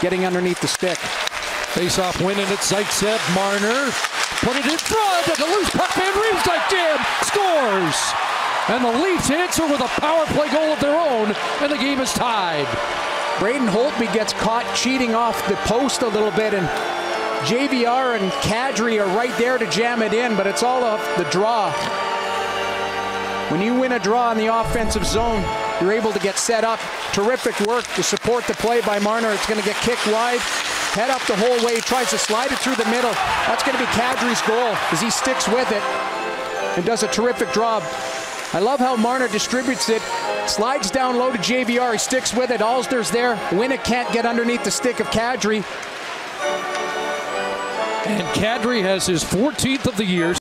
getting underneath the stick. Face-off win, and it's Zaitsev. Marner put it in front, and the loose puck man Riemsdyk jam scores. And the Leafs answer with a power play goal of their own, and the game is tied. Braden Holtby gets caught cheating off the post a little bit, and JVR and Kadri are right there to jam it in, but it's all off the draw. When you win a draw in the offensive zone, you're able to get set up. Terrific work to support the play by Marner. It's going to get kicked wide. Head up the whole way, tries to slide it through the middle. That's going to be Kadri's goal as he sticks with it and does a terrific job. I love how Marner distributes it, slides down low to JVR, he sticks with it, Alsder's there. Winnick can't get underneath the stick of Kadri. And Kadri has his 14th of the year.